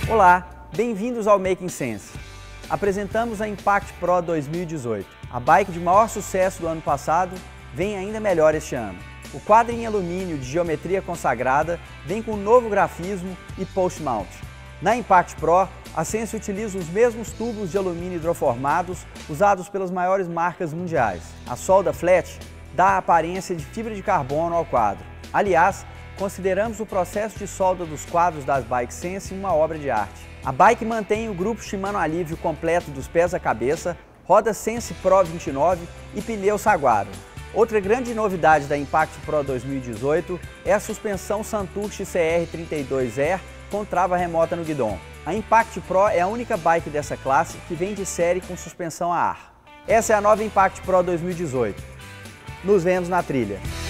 Olá, bem-vindos ao Making Sense. Apresentamos a Impact Pro 2018. A bike de maior sucesso do ano passado vem ainda melhor este ano. O quadro em alumínio de geometria consagrada vem com um novo grafismo e post mount. Na Impact Pro, a Sense utiliza os mesmos tubos de alumínio hidroformados usados pelas maiores marcas mundiais. A solda flat dá a aparência de fibra de carbono ao quadro. Aliás, consideramos o processo de solda dos quadros das bikes Sense uma obra de arte. A bike mantém o grupo Shimano Alívio completo dos pés à cabeça, roda Sense Pro 29 e pneu Saguaro. Outra grande novidade da Impact Pro 2018 é a suspensão Santur XCR 32R com trava remota no guidão. A Impact Pro é a única bike dessa classe que vem de série com suspensão a ar. Essa é a nova Impact Pro 2018. Nos vemos na trilha!